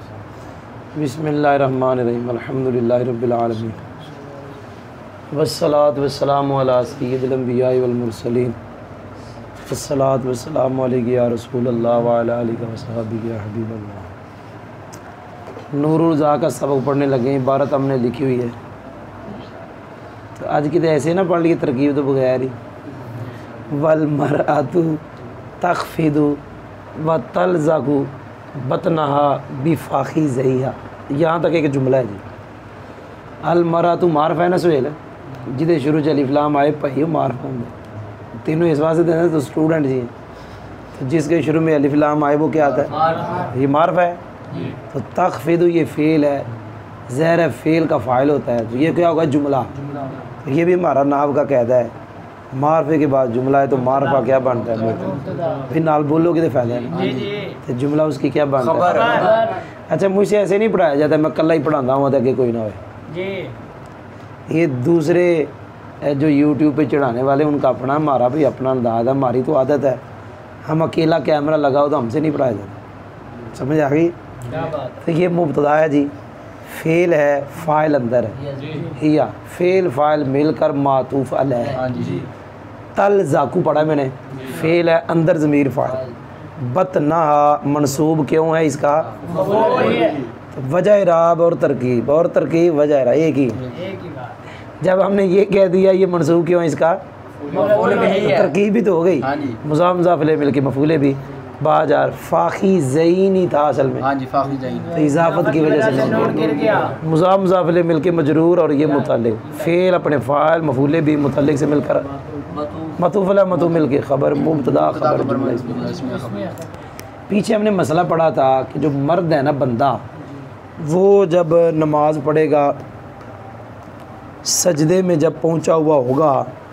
बिस्मिल्लाहिर्रहमानिर्रहीम अल्हम्दुलिल्लाहि रब्बिल आलमीन वस्सलातु वस्सलामु अला सय्यिदिल अंबिया वल मुरसलीन वस्सलातु वस्सलामु अलैका या रसूलल्लाह व अला आलिका व सहाबिका या हबीबल्लाह। नूरुल ज़ा का सबक पढ़ने लगे, इबारत हमने लिखी हुई है, तो आज की तो ऐसे ना पढ़ लिए तरकीब तो बगैर ही। वल मरअतु तख़फ़िदु व तलज़क़ु बतनहा बिफ़ाख़िज़िहा, यहाँ तक एक जुमला है जी। अल मरअतु मारफ़ है ना सुहेल, जिदे शुरू च अलिफ़ लाम आए भाई मारफ़ होंगे, तीनों इस वास्ते देना तो स्टूडेंट जी हैं, तो जिसके शुरू में अलिफ़ लाम आए वो क्या आता है, ये मारफ़ है। तो तख़फ़िदु ये फ़ेल है, ज़हर फ़ेल का फ़ाइल होता है, तो ये क्या होगा जुमला। तो ये भी हमारा नाव का कहता है, मारफे के बाद जुमला है तो मारफा क्या बनता है, फिर नाल बोलोगे तो फ़ायदा है, तो जुमला उसकी क्या बनता है। अच्छा मुझसे ऐसे नहीं पढ़ाया जाता, मैं कल्ला ही पढ़ाता हूँ ताकि कोई ना हो। ये दूसरे जो यूट्यूब पे चढ़ाने वाले उनका अपना, हमारा भी अपना अंदाज़ है, हमारी तो आदत है, हम अकेला कैमरा लगाओ तो हमसे नहीं पढ़ाया जाता। समझ आ गई। तो ये मुब्तदा है जी, फ़ेल है, फ़ाइल अंदर है, हिया फ़ेल फ़ाइल मिलकर मातूफ़ अलैह। तल ज़ाकू पढ़ा मैंने, फ़ेल है अंदर ज़मीर फ़ाइल, बतना मंसूब क्यों है इसका, तो वजह इराब और तरकीब वजह इराब एक ही। जब हमने ये कह दिया ये मंसूब क्यों है इसका, तरकीब भी तो हो गई, मुज़ाफ़ मुज़ाफ़ इलैह मिल के मफ़ूले भी बाजार फ़ाख़िज़ैनी था असल में, तो इजाफ़त की वजह से मुज़ाफ़ मुज़ाफ़ इलैह मिल के मजरूर और ये मुतल्लिक़ फ़ेल अपने फ़ाइल मफ़ूले भी मुतल्लिक़ से मिलकर मतूफ़ अलैह मतूफ़ मिल के ख़बर मुब्तदा ख़बर जुमला। पीछे हमने मसला पढ़ा था कि जो मर्द है ना बंदा, वो जब नमाज़ पढ़ेगा सजदे में जब पहुँचा हुआ होगा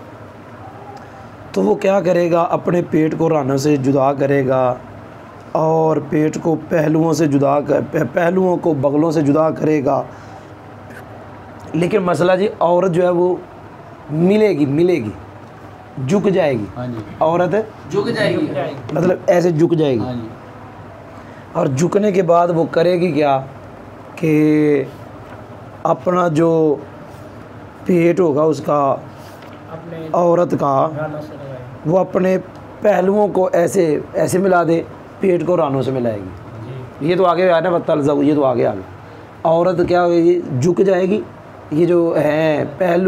तो वो क्या करेगा, अपने पेट को रानों से जुदा करेगा और पेट को पहलुओं से जुदा पहलुओं को बगलों से जुदा करेगा। लेकिन मसला जी औरत जो है वो मिलेगी झुक जाएगी, औरत झुक जाएगी, मतलब ऐसे झुक जाएगी, और झुकने के बाद वो करेगी क्या कि अपना जो पेट होगा उसका औरत का, वो अपने पहलुओं को ऐसे मिला दे, पेट को रानों से मिलाएगी। ये तो आगे आया ना बतलज़ा, ये तो आगे आ गया। औरत क्या होगी, झुक जाएगी, ये जो हैं पहलू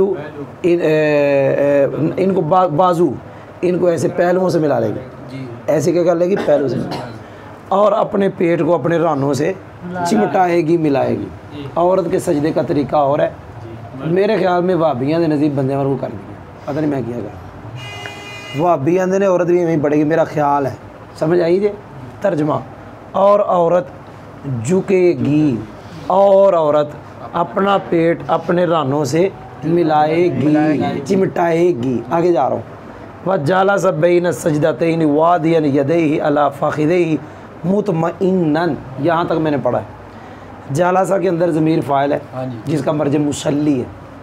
इनको बाजू इनको ऐसे पहलुओं से मिला लेगी, ऐसे क्या कर लेगी पहलू से, और अपने पेट को अपने रानों से चिमटाएगी मिलाएगी। औरत के सजदे का तरीका और है, मेरे ख्याल में वाबियाँ ने नज़ीब बंदे को कर दिया, पता नहीं मैं क्या कर वाबी आंदे ने औरत भी यहीं पड़ेगी, मेरा ख्याल है। समझ आई जे तर्जमा। और औरत झुकेगी और औरत अपना पेट अपने रानों से मिलाएगी चिमटाएगी। आगे जा रहा हूँ। वह जाला सब बैन सजदतैन वादियन यदैहि अला फ़ाख़िज़ैहि मुतमइन्नन, यहाँ तक मैंने पढ़ा है। जालासा के अंदर ज़मीर फ़ाइल है जिसका मर्ज मुसल्ली है,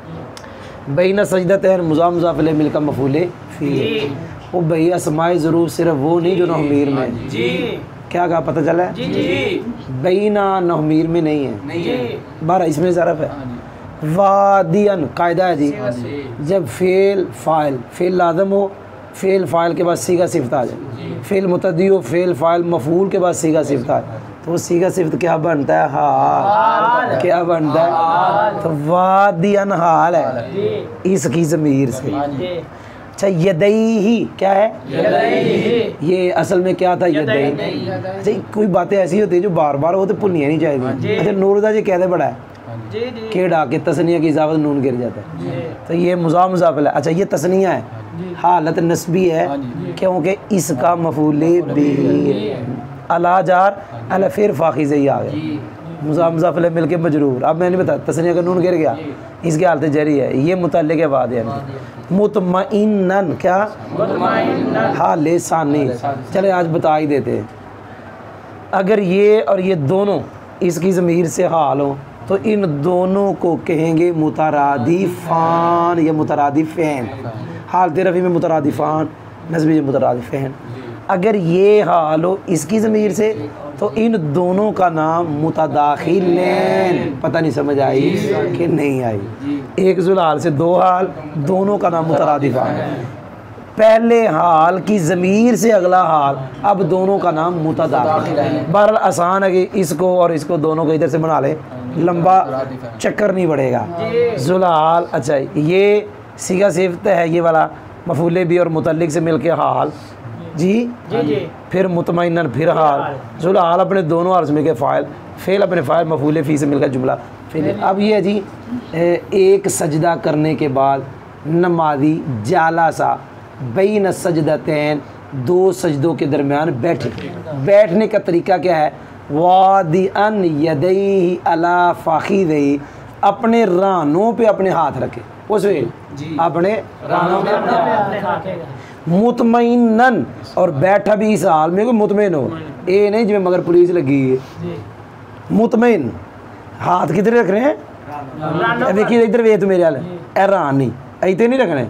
बैन सजदतैन मुज़ाफ़ मुज़ाफ़ इलैह मिलकर मफ़ूले फ़ी। वो भई अस्माए ज़रूर सिर्फ वो नहीं जो नहमीर में, क्या कहा पता चला है, बैना नहमीर में नहीं है, बारह इसमें ज़रफ़ है। वादियन कायदा है जी, जब फ़ेल लाज़म हो, फ़ेल फ़ाइल के बाद सीगा सिफ़त आ जाए, फ़ेल मुतअद्दी हो, फ़ेल फ़ाइल मफ़ूल के बाद सीगा सिफ़त आ जाए, तो वो सीगा सिफ़त क्या बनता है, हाल। क्या बनता है, तो वादियन हाल है इसकी ज़मीर से। अच्छा यदैहि क्या है, ये असल में क्या था, यदैहि। अच्छा कोई बातें ऐसी होती है जो बार बार हो तो भुलनी नहीं चाहिए। अच्छा नूरदा जी कहते बड़ा है के डाके तस्निया की इजाफत नून गिर जाता है, तो ये मुज़ाफ़ मुज़ाफ़ है। अच्छा ये तस्निया है, हालत नस्बी है क्योंकि इसका मफ़ूले बिही अला जार अला फिर फ़ाख़िज़ैहि आ गया, मुज़ाफ़ मुज़ाफ़ इलैह मिल के मजरूर। अब मैंने बताया तस्निया का नून गिर गया, इसकी हालत जरी है, ये मुतल्लिक़ के बाद है। मुतमइन्नन क्या, हाल सानी। चले आज बता ही देते हैं, अगर ये और ये दोनों इसकी ज़मीर से हाल हो तो इन दोनों को कहेंगे मुतरादिफ़ान या मुतरादिफ़ैन। हालत रफ़ी में मुतरादिफ़ान, नस्बी मुतरादिफ़ैन। अगर ये हाल हो इसकी ज़मीर से तो इन दोनों का नाम मुतदाखिलैन। पता नहीं समझ आई कि नहीं आई? एक जुल हाल से दो हाल, दोनों का नाम मुतरादिफान है। पहले हाल की ज़मीर से अगला हाल, अब दोनों का नाम मुतदाखिल है। बहरहाल आसान है कि इसको और इसको दोनों को इधर से बना ले, लंबा चक्कर नहीं बढ़ेगा। जुल हाल, अच्छा ये सीगा सिफ्त है, ये वाला मफूले भी और मुतल्लिक से मिलके हाल जी, फिर मुतमइनन फिर हाल। जुल हाल अपने दोनों हाल से मिलके फ़ाइल, फ़ेल अपने फ़ाइल, मफूले फ़ी से मिलकर जुमला फिर। अब ये जी एक सजदा करने के बाद नमाजी जाला सा बैन सजदतैन, दो सजदों के दरमियान बैठे। बैठने का तरीका क्या है? वादिअन यदैहि अला फाखिदैहि, अपने रानों पे अपने हाथ रखे, उस अपने रानों पे अपने मुतमइनन, और बैठा भी इस हाल में कोई मुतमइन हो, ये नहीं जिसमें मगर पुलिस लगी है। मुतमइन, हाथ किधर रख रहे हैं? देखिए इधर वे तो मेरे हाल हैरान नहीं, ऐसे नहीं रखने,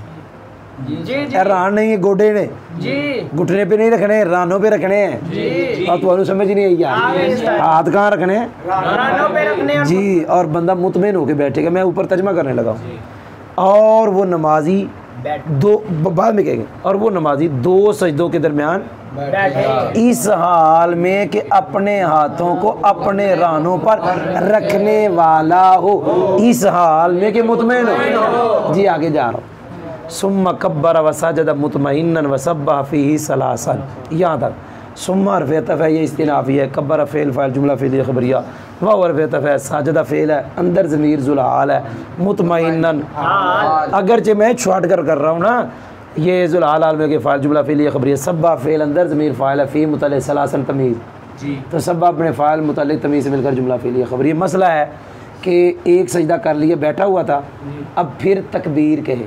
हैरान नहीं है, गोडे ने घुटने पे नहीं रखने, रानों पे रखने हैं। और तुम्हें समझ नहीं आई यार, हाथ कहाँ रखने हैं जी। और बंदा मुतमइन होके बैठेगा। मैं ऊपर तर्जमा करने लगा हूँ। और वो नमाजी दो, बाद में कहेंगे, और वो नमाजी दो सजदों के दरमियान इस हाल में कि अपने हाथों को अपने रानों पर रखने वाला हो, इस हाल में कि मुतमइन हो जी। आगे जा रहा हूँ। सुम्मा कब्बर व सजद मुतमइन्नन व सब्बह फीही सलासन, यहाँ तक। सुम्मा हर्फ़ अतफ़ है, ये इस्तिनाफ़ी है। कब्बर फ़ेल फ़ाइल जुमला फ़ेलिया ख़बरिया, वाव हर्फ़ अतफ़ है, साजदा फ़ेल है, अंदर ज़मीर ज़ुल हाल है, मुतमइन्नन। अगरचे मैं छुट कर रहा हूँ ना, ये ज़ुल हाल में के फ़ाइल जुमला फ़ेलिया ख़बरिया, सब्बा फ़ेल अंदर ज़मीर फ़ाइल है, फ़ी मुतल्लिक़ सलासन तमीज़, तो सब्बा अपने फ़ाइल मुतल्लिक़ तमीज़ से मिलकर जुमला फ़ेलिया ख़बरिया। मसला है कि एक सजदा कर लिया, बैठा हुआ था, अब फिर तकबीर कहे,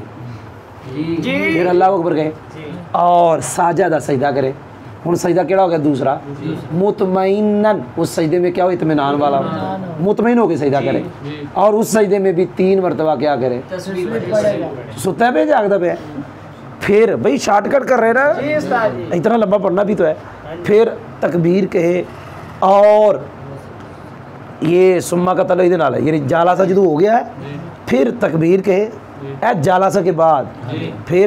फिर अल्लाह अकबर कहे और साजदा सजदा करे। हुन सजदा केड़ा हो गया? दूसरा मुतमइन्नन, उस सजदे में क्या हो? इत्मीनान वाला, मुतमइन होकर सजदा करे। और उस सजदे में भी 3 मरतबा क्या करे? सुता पे जागदा पे। फिर भाई शॉर्टकट कर रहे ना, इतना लंबा पढ़ना भी तो है। फिर तकबीर कहे और ये सुम्मा का तलो इधर नाल है, यानी जाला सजदू हो गया है, फिर तकबीर कहे जालासा के बाद, फिर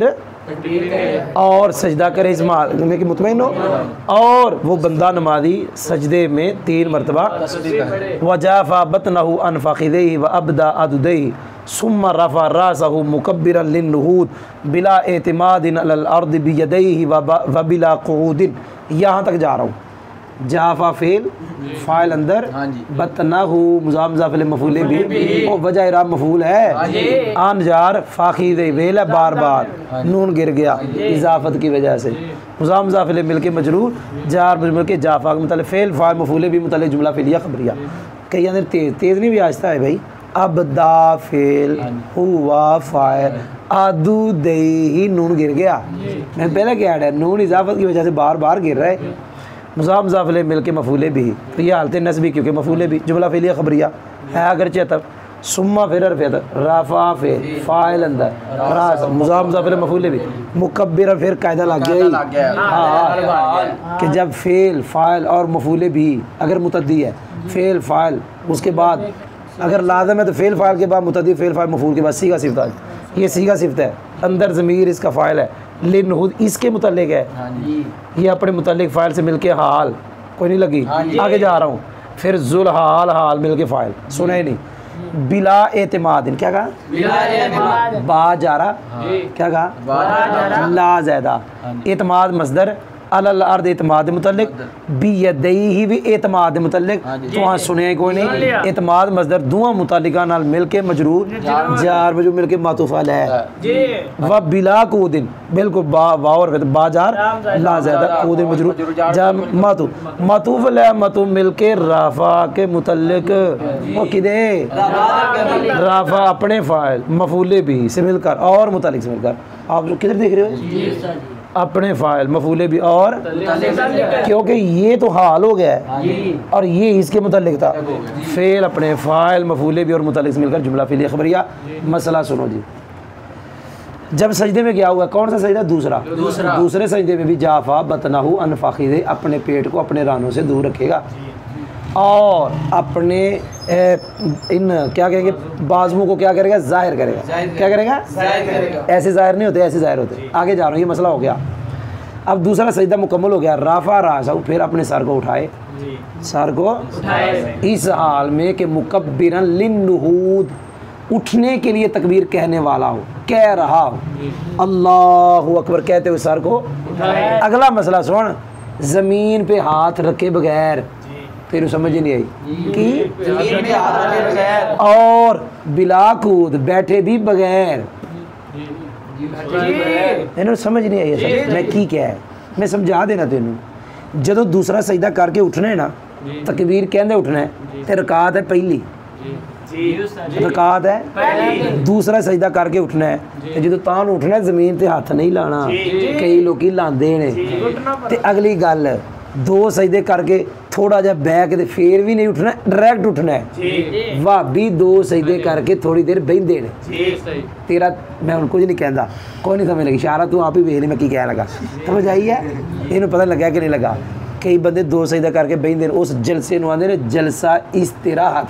और सजदा करे इस माल में कि मुतमइन हो। और वो बंदा नमाजी सजदे में 3 मरतबा वजाफ़ा बतनहु अन फ़ख़िदैहि व अबदा अदुदैहि सुम्मा रफ़ा रासहु मुकब्बिरन लिन्नुहुद बिला एतिमादिन अलल अर्द बियदैहि व बिला क़ुऊदिन। यहाँ तक जा रहा हूँ। जाफा फेल फ़ाइल अंदर, बतनहु मुज़ाफ़ मुज़ाफ़ मफ़ूल भी, और वजह इराब मफ़ूल है, आन जार फ़ाख़िदैहि वेल है, बार बार नून गिर गया इजाफ़त की वजह से। मुज़ाफ़ मुज़ाफ़ मिल के मजरूर, जार मिल के जाफा मतलब फ़ेल फ़ाइल मफ़ूल भी मतलब जुमला फ़ेलिया ख़बरिया। कई अंदर तेज़ तेज़ नहीं भी आहिस्ता है भाई। अब दा फेल हुआ फ़ाइल आदू दही, नून गिर गया। मैं पहले क्या है, नून इजाफ़त की वजह से बार बार गिर रहा है। मुज़ाफ़ मुज़ाफ़ मिल के मफ़ूले भी, तो ये हालत नस्बी क्योंकि मफ़ूले भी जुमला फ़ेलिया ख़बरिया है। अगरचे तब सुम्मा फिर राफ़ा फिर फ़ाइल अंदर रास मुज़ाफ़ मुज़ाफ़ मफ़ूले भी, मुकब्बिर फिर कायदा लग गया। हाँ कि जब फ़ेल फ़ाइल और मफ़ूले भी अगर मुतद्दी है, फ़ेल फ़ाइल उसके बाद अगर लाज़िम है तो फ़ेल फ़ाइल के बाद मुतद्दी, फ़ेल फ़ाइल मफ़ूल के बाद सीगा सिफ़्त है। ये सीगा सिफ़्त है, अंदर ज़मीर इसका फ़ाइल है, लिन्नुहुद इसके मुतल्लिक़ है। ये अपने मुतल्लिक़ फ़ाइल से मिलके हाल कोई नहीं लगी। आगे जा रहा हूँ। फिर ज़ुल हाल हाल मिलके फ़ाइल, सुना ही नहीं। बिला एतमादिन, क्या कहा? बा जा रहा, क्या कहा? ला ज़ैदा, एतमाद मसदर, अलल अर्द एतमाद मुतल्लिक़, बियदैहि भी एतमाद मुतल्लिक़। तो वहाँ सुने कोई नहीं। एतमाद मसदर दुआ मुतल्लिक़ा नाल मिलके मजरूर, जार मजरूर मिलके मातूफ़ है। व बिला कूदिन, बिल्कुल बा और बाजार ला ज़्यादा कूदिन मजरूर, जा मातू मातूफ़ है, मातूफ़ मिलके राफ़ा के मुतल्लिक़। वो किदे? राफ़ा अपने फ़ाइल मफ़ूले भी से मिलकर और मुतल्लिक़ से मिलकर। आप किधर देख रहे हो? अपने फ़ाइल मफ़ूले भी और, क्योंकि ये तो हाल हो गया है और ये इसके मुतल्लिक़ था। फ़ेल अपने फ़ाइल मफ़ूले भी और मुतल्लिक़ से मिलकर जुमला फ़ेलिया ख़बरिया। मसला सुनो जी। जब सजदे में गया हुआ, कौन सा सजदा? दूसरा। दूसरे सजदे में भी जाफा बतनाहु अन फाखिदे, अपने पेट को अपने रानों से दूर रखेगा और अपने इन क्या कहेंगे बाजुओं को क्या करेगा? जाहिर करेगा। क्या करेगा? ऐसे जाहिर नहीं होते, ऐसे जाहिर होते। आगे जा रहा हूँ, ये मसला हो गया। अब दूसरा सजदा मुकम्मल हो गया। राफा रासाहु, फिर अपने सर को उठाए, सर को इस हाल में कि मुकब्बिरन लिन्नुहूद, उठने के लिए तकबीर कहने वाला हो, कह रहा हो अल्लाहु अकबर कहते हुए सर को। अगला मसला सुन, ज़मीन पे हाथ रखे बगैर, तेरे समझ नहीं आई कि और बिला कूद, बैठे भी बगैर, तेनों समझ नहीं आई असल मैं की क्या है, मैं समझा देना तेनों। जो दूसरा सजदा करके उठना है ना, तकबीर कहते उठना है, ते रकात है पहली, रकात है दूसरा सजदा करके उठना है। जो तां उठना है ज़मीन ते हथ नहीं लाना, कई लोग लाते ने। ते अगली गल, दो सजदे करके थोड़ा जा बह के फिर भी नहीं उठना, डायरैक्ट उठना है। भाभी दो सजदे करके थोड़ी देर बहते हैं। तेरा मैं हूँ कुछ नहीं कहता, कोई नहीं समझ लगी, इशारा तू आप ही वेख ली मैं की कह लगा, समझ आई है? इन्होंने पता लगा कि नहीं लगा। कई बंदे दो सजदा करके बहते उस जलसे आते हैं जलसा इस्तिराहत,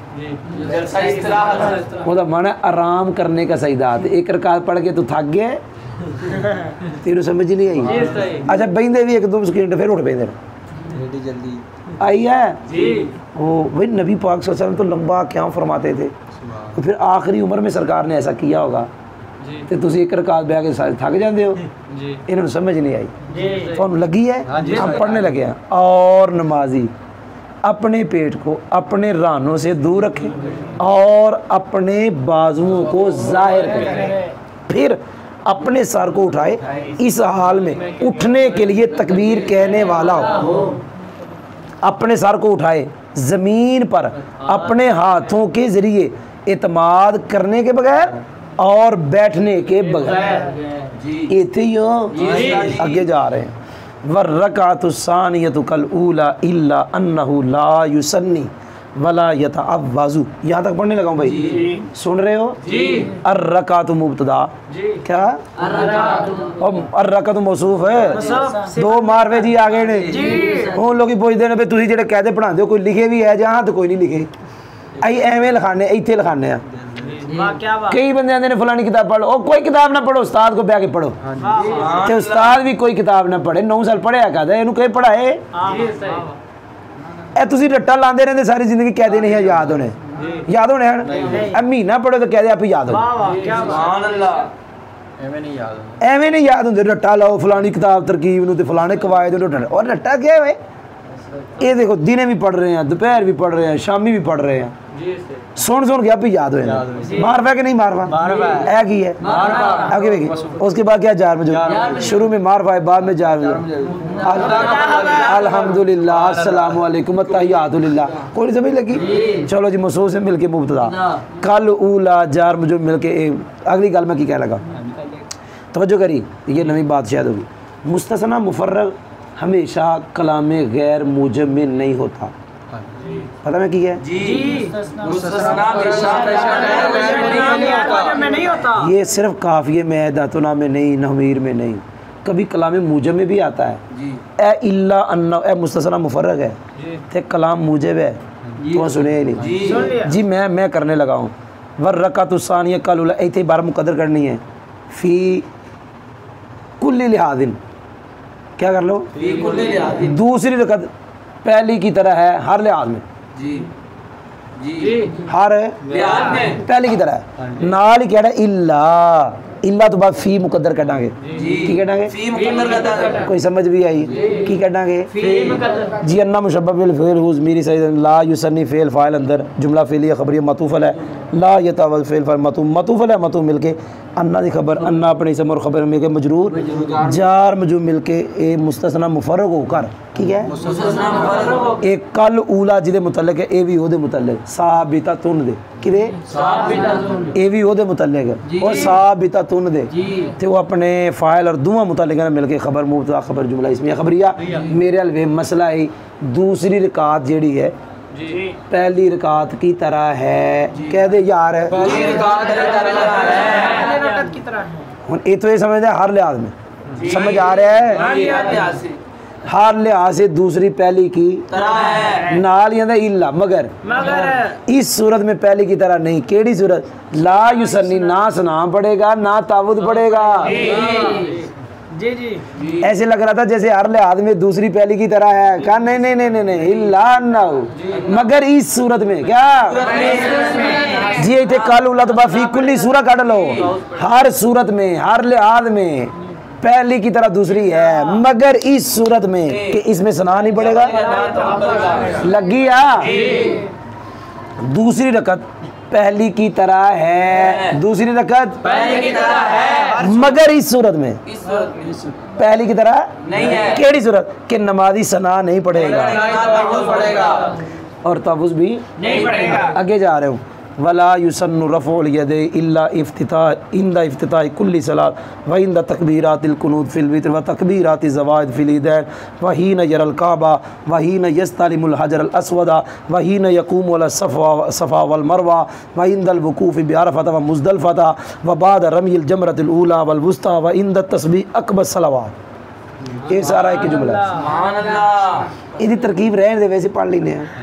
वो मन है आराम करने का सजदा। एक रकात पढ़ के तू थक गया, तेरे समझ नहीं आई। अच्छा बहते भी 1-2 सेकंड फिर उठ पैंदे जल्दी आई है। वो भाई नबी पाक सल्लल्लाहु अलैहि वसल्लम तो लंबा क्या फरमाते थे, तो फिर आखिरी उम्र में सरकार ने ऐसा किया होगा तो तुम एक रकात बह के थक जाते हो। इन्होंने समझ नहीं आई, तो लगी है। हम पढ़ने लगे हैं। और नमाजी अपने पेट को अपने रानों से दूर रखे और अपने बाजुओं को जाहिर करे, फिर अपने सर को उठाए इस हाल में उठने के लिए तकबीर कहने वाला हो। अपने सर को उठाए ज़मीन पर अपने हाथों के ज़रिए इत्माद करने के बगैर और बैठने के बगैर। इतने ही हो, आगे जा रहे हैं। वर्रकातुस्सानियतु कल ऊला इल्ला अन्नहु ला युसन्नी वला यतअव्वज़ु। यहाँ तक पढ़ने लगा हूँ भाई, सुन रहे हो? अर्रकातु मुब्तदा, क्या अर्रकातु मौसूफ है, दो मारवे जी आ गए ने। उन लोग पूछते हैं तुम जो कहते पढ़ाते हो कोई लिखे भी है जहाँ, तो कोई नहीं लिखे, अं एवें लिखाने इतने लिखाने। कई बंदे आते हैं फलानी किताब पढ़ लो, कोई किताब ना पढ़ो, उस्ताद को बह के पढ़ो। तो उस्ताद भी कोई किताब ना पढ़े, 9 साल पढ़िया कहता इनू कहीं पढ़ाए। तुम रट्टा लाते रहते सारी जिंदगी, कहते नहीं है याद होने, याद होने हैं। महीना पढ़ो तो कहते आप याद हो, एवें नहीं याद होंगे। रट्टा लाओ फलानी किताब तरकीब नूं ते फलाने कवायद और रट्टा क्या है? ये देखो दिने भी पढ़ रहे हैं, दोपहर भी पढ़ रहे हैं, शामी भी पढ़ रहे हैं, सुन सुन के आप याद हो। मारवा के नहीं मारवा है की है आगे देखिए। उसके बाद क्या जार में शुरू में मारवा, बाद में जार में अल्हम्दुलिल्लाह अस्सलामु अलैकुम अत्तहियातुलिल्लाह। कोई समझ लगी? चलो जी, मसूस से मिलके मुब्तदा कल ऊला जार में जो मिलके अगली गल में की कह लगा, तवज्जो करी, ये नवी बात शायद होगी। मुस्तसना मुफर्रग हमेशा कलाम गैर मूजब में नहीं होता। पता मैं की है? ये सिर्फ काफिये में, दातुना में नहीं, नहमीर में नहीं, कभी कलाम मूजब में भी आता है। ए इल्ला अन्ना, ए मुस्तसना मुफर्रग है, ते कलाम मूजब है, तो सुने नहीं जी। मैं करने लगा हूँ। वर्रकातुस्सानिया कल ऊला, इतने बार मुकद्दर करनी है। फी कुल्ली लिहादिन, क्या कर लो? दूसरी रकत पहली की तरह है हर लिहाज में, हर पहली की तरह है। नाल ही कहना इल्ला, इल्ला तो बाद फी मुकद्दर कटांगे, की कटांगे? कोई समझ भी आई की कटांगे? जी अन्ना मुशब्बह बिल फ़िल हुज़ मेरी सही ला युसन्नी फ़ेल फ़ाइल अंदर जुमला फ़ेलिया ख़बरिया मतूफ़ल है, ला यतावल फ़ेल फ़ाइल मतूफ़ल है, मतू मिलके अन्ना की खबर, अन्ना अपने इसम और ख़बर मिलके मजरूर जार मजूम मिलके ए मुस्तसना मुफर्रग होकर, ठीक है? एक कल ऊला जिदे मुतल्लिक है, ए भी ओदे मुतल्लिक, साबिता तुन दे किदे, ए भी ओदे मुतल्लिक और साबिता तुन दे, ते वो अपने फ़ाइल और दुआ मुतल्लिक ना मिलके खबर मुब्तदा खबर जुमला इसमिया ख़बरिया। मेरे अलवे मसला है दूसरी रकात जेड़ी है पहली रकात की तरह है, कह दे यार है, हुण इत्थों ये समझदा हर लिहाज में समझ आ रहा है, हर लिहाज से दूसरी पहली की तरह है, नाल ही इल्ला मगर इस सूरत में पहली की तरह नहीं। केड़ी सूरत? ला युसन्नी, ना सनाम पड़ेगा ना तावुद पड़ेगा। जी जी ऐसे लग रहा था जैसे हर लिहाज में दूसरी पहली की तरह है। कहा नहीं नहीं नहीं नहीं नहीं, इल्ला ना मगर इस सूरत में क्या जी इतने कल उलत बाफी कुल्ली सूरत काट लो, हर सूरत में हर लिहाज में पहली की तरह दूसरी है, मगर इस सूरत में कि इसमें सना नहीं पड़ेगा। लगी आ दूसरी रकत पहली की तरह है, दूसरी रकत पहली की तरह है, मगर इस सूरत में पहली की तरह नहीं है। केड़ी सूरत? कि नमाजी सना नहीं पड़ेगा पड़ेगा और तवुज़ भी नहीं पड़ेगा। आगे जा रहे हूँ। वला युसन्नु रफ़उल यदै इल्ला इफ्तिताह इंदा इफ्तिताह कुल्ली सलात व इंदा तकबीरातिल कुनूत फिल वितर व तकबीरातिज़ ज़वाइद फिल ईदैन व हीन यरल काबा व हीन यस्तलिमुल हजरल अस्वदा व हीन यक़ूमु अला सफ़ा वल मरवा व इंदल वक़ूफ़ बिअरफ़ा व मुज़दलिफ़ा व बाद रमील जमरतिल ऊला वल वुस्ता व इंदा तस्बीह अकबर सलावात। ये सारा एक जुमला है। सुभान अल्लाह। इहदी तरकीब रहने दे, वैसे पढ़ लेने हैं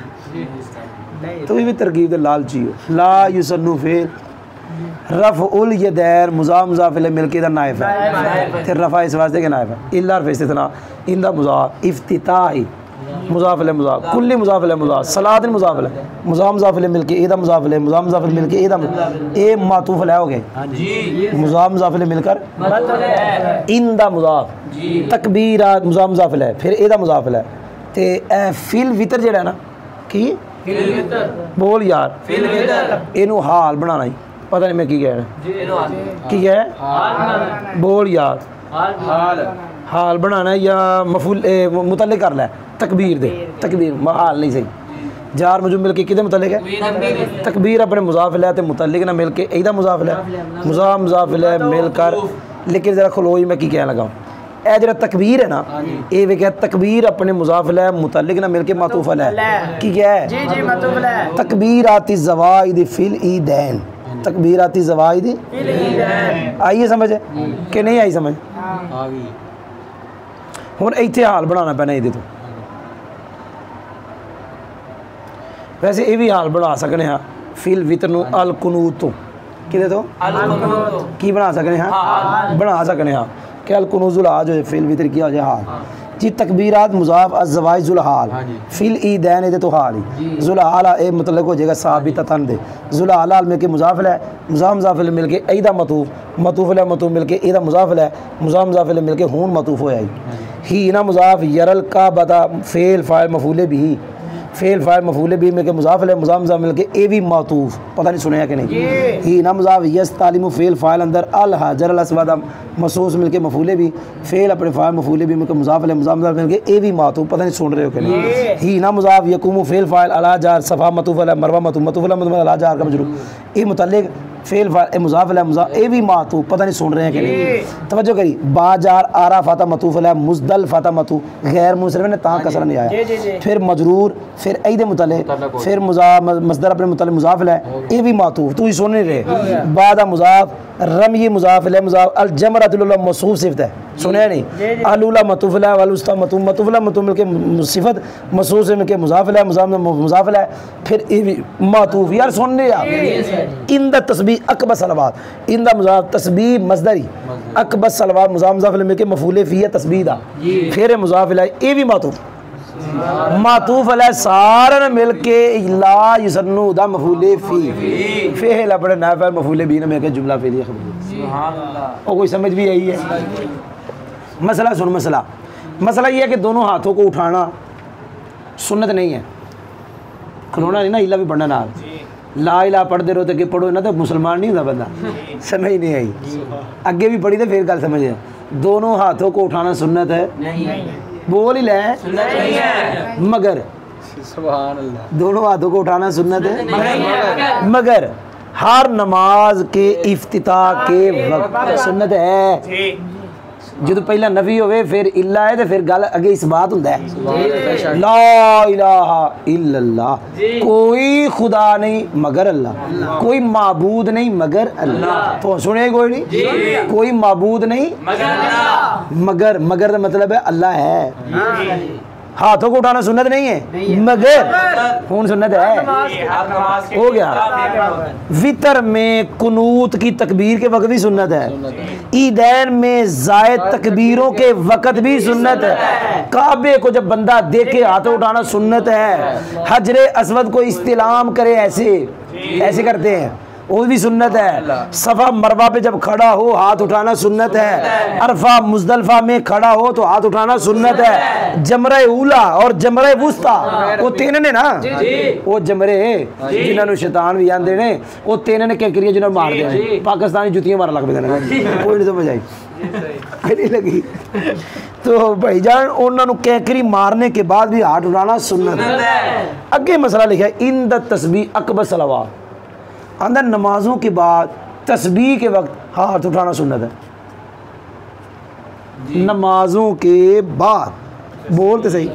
तो ये भी तरकीब दे लालची हो। ला युसन्नु फिल रफ़उल यदैन मुज़ाफ़ मुज़ाफ़ इलैह मिलके दा नाइब है, फिर रफ़ा इस वास्ते के नाइब है। इल्ला हर्फ़ इस्तिस्ना इंदा मुज़ाफ़ इफ्तिताही मुज़ाफ़ इलैह मुज़ाफ़ कुल्ली मुज़ाफ़ इलैह मुज़ाफ़ सलातिन मुज़ाफ़ इलैह मुज़ाफ़ मुज़ाफ़ इलैह मिलके इदा मुज़ाफ़ इलैह मुज़ाफ़ मुज़ाफ़ इलैह मिलके इदा ए मातूफ़ इलैह हो गए मुज़ाफ़ मुज़ाफ़ इलैह मिलकर इंदा मुज़ाफ़ तकबीरात मुज़ाफ़ मुज़ाफ़ इलैह फिर इदा मुज़ाफ़ इलैह ते ए फिल वितर जेड़ा है ना की बोल यार इनू हाल बनाना ही पता नहीं मैं की कह रहा की है बोल यार हाल बनाना या मफूल मुतल्लिक कर लै तकबीर दे तकबीर हाल नहीं सही जार मजूम मिल के किदे मुतल्लिक है तकबीर अपने मुज़ाफ़ इलैह ते मुतल्लिक ना मिल के इदा मुज़ाफ़ इलैह मुज़ाफ़ मुज़ाफ़ इलैह मिलकर। लेकिन ज़रा खलो मैं की कहना लगा ए जरा तकबीर है ना ये वे क्या तकबीर अपने मुज़ाफ़ इलैह मुतल्लिक ना मिल के मातूफ़ इलैह की क्या है जी जी मातूफ़ इलैह तकबीराती ज़वाइद फिल ईदैन तकबीराती ज़वाइद आइए समझ कि नहीं आई समझ हुण इत्थे हाल बनाना पैना इहदे तो वैसे ये भी हाल बना सकने हाँ फिल वितर नूं अल कुनूत तो किदे तो की बना सकने हाँ बना सकने हाँ कि अल कुनूज़ुल हाल जो है फिल वितर किया हो जाए हाल जी तकबीरात मुज़ाफ़ अज़वाइज ज़ुल हाल फिल ईदैन इहदे तो हाल ही ज़ुल हाल ए मतलब हो जाएगा साबिततन दे ज़ुल हाल मिल के मुज़ाफ़ इलैह मुज़ाफ़ मुज़ाफ़ इलैह मिल के ईदा मतूफ़ इलैह मतूफ़ मिल के ईदा मुज़ाफ़ इलैह मुज़ाफ़ मुज़ाफ़ इलैह मिल के हून मतूफ़ हो जाएगी ही ना मुज़ाफ़ यरल का बता फ़ेल फ़ाइल मफ़ूले भी फ़ेल फ़ाइल मफ़ूले भी मिल के मुज़ाफ़ इलैह मुज़ाफ़ मुज़ाफ़ मिल के ए भी मातूफ़ पता नहीं सुने कि नहीं ही ना मुज़ाफ़ यस तालिम फ़ेल फ़ाइल अंदर अल हजर अल अस्वद मसूस मिल के मफ़ूले भी फ़ेल अपने फ़ाइल मफ़ूले भी मिल के मुज़ाफ़ इलैह मुज़ाफ़ मुज़ाफ़ मिल के ए भी मातूफ़ पता नहीं सुन रहे हो कि नहीं ही ना मुज़ाफ़ यक़ूमु फ़ेल फ़ाइल अला जार सफ़ा मतूफ़ इलैह मरवा मतूफ़ इलैह अला जार का मजरूर ए मुतल्लिक़ फ़ेल फ़ाइल मुज़ाफ़ इलैह मुज़ाफ़ ए भी मातूफ़ पता नहीं सुन रहे हैं कि नहीं तवज्जो करी बाजार आरा फ़ाता मतूफ़ इलैह मुज़दल फ़ाता मतूफ़ गैर मुसरफ ने ता कसरा नहीं आया फिर मजरूर फिर ईदे मुतल्लिक़ फिर मसदर अपने मुतल्लिक़ मुज़ाफ़ इलैह ए भी मातूफ़ तू ही सुन नहीं रहे बादा मुज़ाफ़ रमी मुज़ाफ़ इलैह मुज़ाफ़ अल जमरतुल मौसूफ़ सिफ़त है सुने नहीं अलूला मतूफ़ इलैह वल उस्ता मतूफ़ इलैह मतूफ़ मिल के सिफ़त मसूस मिल के मुज़ाफ़ इलैह मुज़ाफ़ इलैह फिर ए भी मातूफ़ यार सुन रहे आप इंदा तस्बीह अकबर सलवात इंदा मुज़ाफ़ तस्बीह मसदरी अकबर सलवात मुज़ाफ़ मुज़ाफ़ इलैह मिल के मफ़ूले फ़ी है तस्बीह दा फिर मुज़ाफ़ इलैह ए भी मातूफ़ मातूफ़ इलैह सारे मिल के ला युसन्नु दा मफ़ूले फ़ी फ़ेल अपने नाफ़िल मफ़ूले भी ना मिल के जुमला फ़ेलिया खबर और कोई समझ भी आई है। मसला सुन मसला ये है कि दोनों हाथों को उठाना सुन्नत नहीं है खलोना नहीं ना इला भी पढ़ना नाल ला इला पढ़ते रहो तो कि पढ़ो ना तो मुसलमान नहीं होता बंदा समझ नहीं आई अगे भी पढ़ी तो फिर गल समझ दोनों हाथों को उठाना सुन्नत है बोल ही ले मगर दोनों हाथों को उठाना सुन्नत है मगर हर नमाज के इफ्तिताह के वक्त सुन्नत है जो पहला नफी होवे फिर इल्ला है तो फिर गल अगे इस बात हुंदा है ला इलाहा इल्लल्लाह, कोई खुदा नहीं मगर अल्लाह, कोई माबूद नहीं मगर अल्लाह। तो सुने कोई नहीं, कोई माबूद नहीं मगर, मगर का मतलब है अल्लाह है। हाथों को उठाना सुन्नत नहीं है, मगर कौन सुन्नत है, हो गया। वितर में कुनूत की तकबीर के वक्त भी सुन्नत है, ईदैन में जायद तकबीरों के वक्त भी सुन्नत है, काबे को जब बंदा देखे हाथों उठाना सुन्नत है, हजरे अस्वद को इस्तिलाम करे ऐसे करते हैं वो भी सुन्नत है, सफा मरवा पे जब खड़ा हो हाथ उठाना सुन्नत है, अरफा मुजदलफा में खड़ा हो तो हाथ उठाना सुन्नत है, जमरे उला और जमरे वुस्ता वो तीन ने ना, वो जमरे जिन्होंने शैतान भी आंदे ने वो तीन ने क्या करिए जिन्होंने मार दिया, पाकिस्तानी जुतियां मार लग पे कोई नहीं समझ आई लगी। तो भाईजान उन्होंने कैकरी मारने के बाद भी हाथ उठाना सुन्नत है। अगे मसला लिखा है इन द तस्बीह अकबर सलावा, अंदर नमाजों के बाद तस्बीह के वक्त हाथ उठाना सुन्नत है, नमाजों के बाद बोलते सही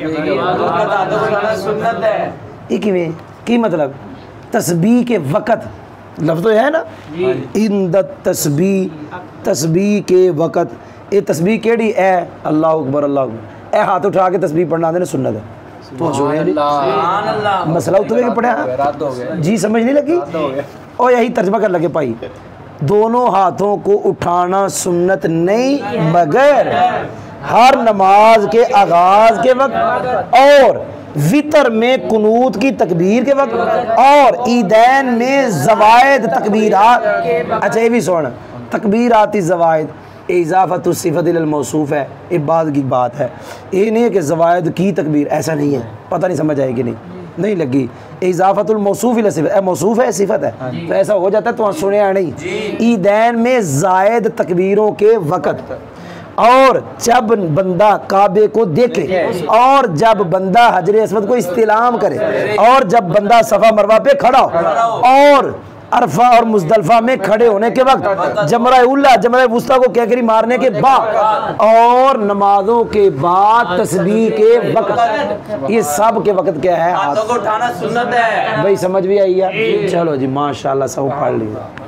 किवें की मतलब तस्बीह के वक्त लफ्ज़ तो है ना, इन द तस्बीह, तस्बीह के वक्त, ये तस्बीह केड़ी है अल्लाह अकबर अल्लाह अकबर, ए हाथ उठा के तस्बीह पढ़ना देने सुन्नत है। तो मसला उतरे के पढ़ा जी, समझ नहीं लगी और यही तर्जमा कर लगे भाई, दोनों हाथों को उठाना सुन्नत नहीं मगर हर नमाज के आगाज के वक्त और वितर में कुनूत की तकबीर के वक्त और ईदैन में ज़वायद तकबीरात। अच्छा ये भी सुन, तकबीराती ज़वायद इजाफ़तु सिफ़त इलल मौसूफ़ है, ये बाद की बात है, ये नहीं है कि ज़वायद की तकबीर, ऐसा नहीं है, पता नहीं समझ आएगी नहीं लगी। इजाफ़तुल मौसूफ़ इला सिफ़त, मौसूफ़ है सिफ़त है तो ऐसा हो जाता है, तो सुने नहीं। ईदैन में ज़ायद तकबीरों के वक़्त और जब बंदा काबे को देखे और जब बंदा हजरे अस्वद को इस्तिलाम करे और जब बंदा सफ़ा मरवा पे खड़ा हो और अरफा और मुजदलफा में खड़े होने के वक्त जमरा उल्ला जमरा वुस्ता को कैकरी मारने के बाद और नमाजों के बाद तस्बीह के वक्त, ये सब के वक्त क्या है हाथों को उठाना सुन्नत है। भाई समझ भी आई है, चलो जी माशाल्लाह सब पढ़ लिया।